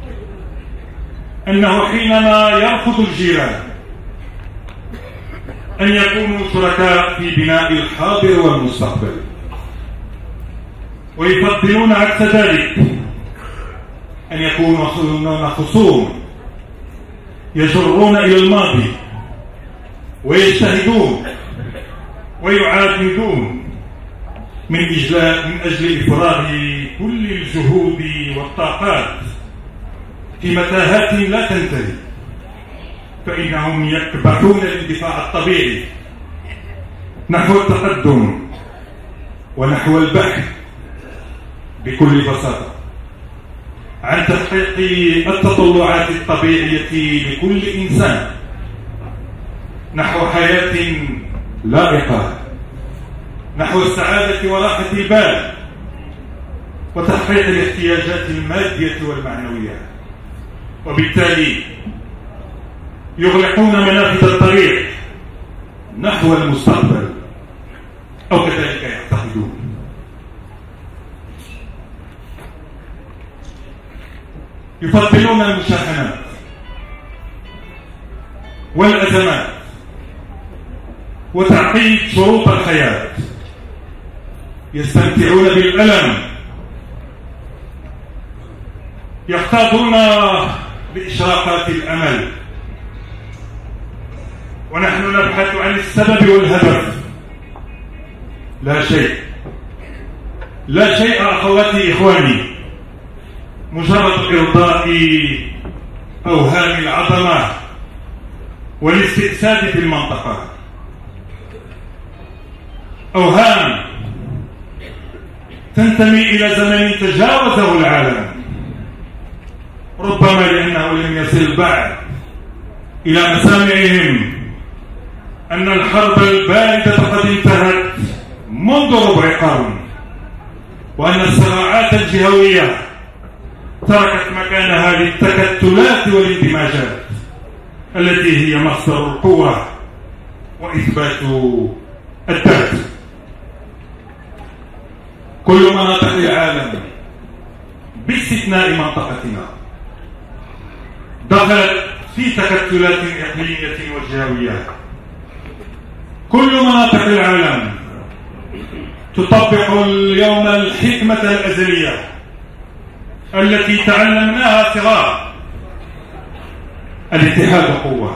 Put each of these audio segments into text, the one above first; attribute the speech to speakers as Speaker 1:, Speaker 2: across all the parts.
Speaker 1: أنه حينما يرفض الجيران أن يكونوا شركاء في بناء الحاضر والمستقبل، ويفضلون عكس ذلك أن يكونوا خصوم يجرون إلى الماضي ويجتهدون ويعاندون من أجل إفراغ كل الجهود والطاقات في متاهات لا تنتهي، فإنهم يكبحون الاندفاع الطبيعي نحو التقدم ونحو البحث بكل بساطة عن تحقيق التطلعات الطبيعية لكل إنسان نحو حياة لائقة، نحو السعادة وراحة البال وتحقيق الاحتياجات المادية والمعنوية، وبالتالي يغلقون منافذ الطريق نحو المستقبل، أو كذلك يعتقدون. يفضلون المشاحنات والأزمات وتعقيد شروط الحياة، يستمتعون بالألم، يقتادون بإشراقات الأمل، ونحن نبحث عن السبب والهدف. لا شيء، لا شيء أخواتي إخواني، مجرد إرضاء أوهام العظمة والاستئساد في المنطقة، أوهام تنتمي إلى زمن تجاوزه العالم، ربما لأنه لم يصل بعد إلى مسامعهم أن الحرب الباردة قد انتهت منذ ربع قرن، وأن الصراعات الجهوية تركت مكانها للتكتلات والاندماجات التي هي مصدر القوة وإثبات الذات. كل مناطق العالم باستثناء منطقتنا دخلت في تكتلات إقليمية وجهوية. كل مناطق العالم تطبق اليوم الحكمة الأزلية التي تعلمناها صغار: الاتحاد قوة.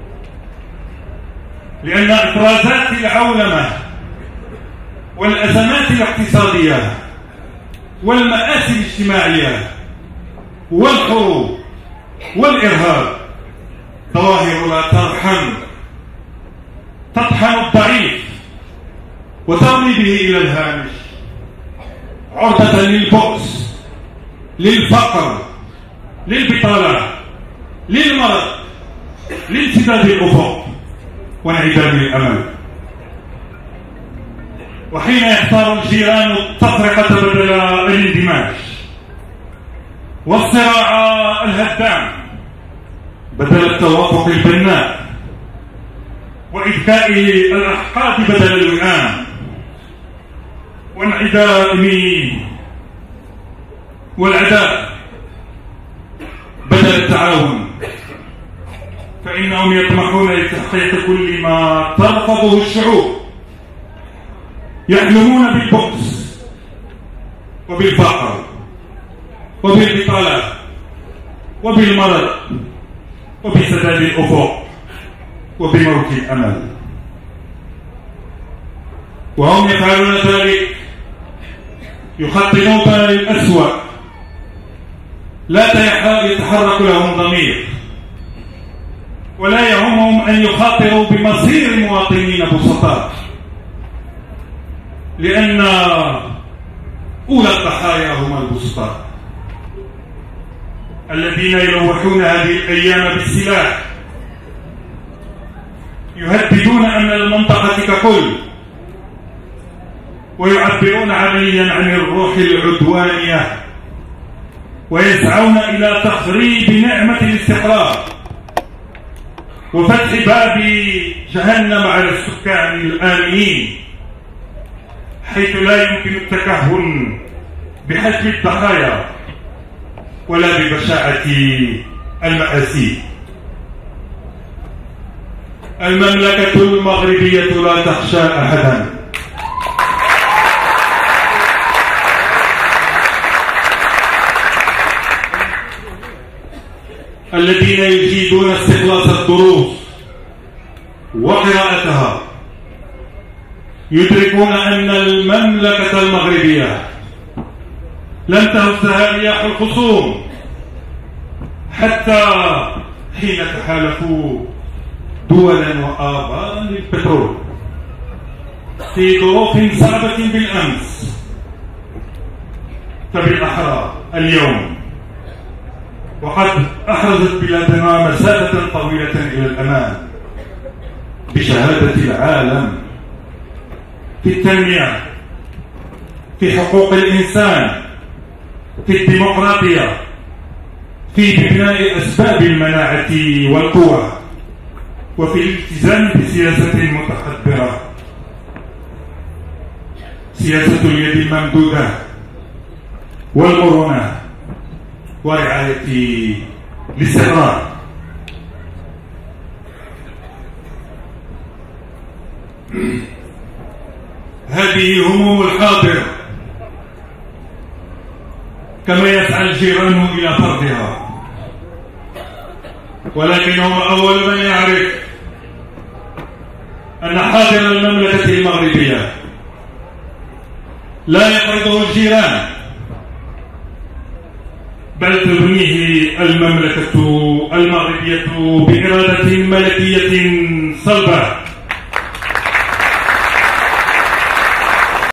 Speaker 1: لأن إفرازات العولمة والأزمات الاقتصادية والمآسي الاجتماعية والحروب والإرهاب ظواهر لا ترحم، تطحن الضعيف وترمي به إلى الهامش، عرضة للبؤس، للفقر، للبطالة، للمرض، لانسداد الأفق وانعدام الأمل. وحين يختار الجيران التفرقة بدل الاندماج، والصراع الهدام بدل التوافق البناء، وإذكاء الأحقاد بدل الوئام، وانعدام والعداء بدل التعاون، فإنهم يطمحون لتحقيق كل ما ترفضه الشعوب، يحلمون بالبؤس وبالفقر وبالبطالة وبالمرض وبسداد الأفق وبموت الأمل. وهم يفعلون ذلك يخططون للأسوأ، لا يتحرك لهم ضمير، ولا يهمهم أن يخاطروا بمصير مواطنين بسطاء، لأن أولى الضحايا هم البسطاء الذين يلوحون هذه الأيام بالسلاح، يهددون أمن المنطقة ككل، ويعبرون عمليا عن الروح العدوانية، ويسعون إلى تخريب نعمة الاستقرار وفتح باب جهنم على السكان الآمنين، حيث لا يمكن التكهن بحجم الضحايا ولا ببشاعة المآسي. المملكة المغربية لا تخشى أحدا. الذين يجيدون استخلاص الدروس وقراءتها يدركون أن المملكة المغربية لن تهزها رياح الخصوم حتى حين تحالفوا دولا وآباء للبترول في ظروف صعبة بالأمس، فبالأحرى اليوم وقد أحرزت بلادنا مسافة طويلة إلى الأمام بشهادة العالم في التنمية، في حقوق الإنسان، في الديمقراطية، في بناء أسباب المناعة والقوة، وفي الالتزام بسياسة متحضرة، سياسة اليد الممدودة والمرونة ورعاية الاستقرار. هذه هموم الحاضر كما يسعى الجيران إلى فرضها، ولكنهم أول من يعرف أن حاضر المملكة المغربية لا يفرضه الجيران، بل تبنيه المملكة المغربية بإرادة ملكية صلبة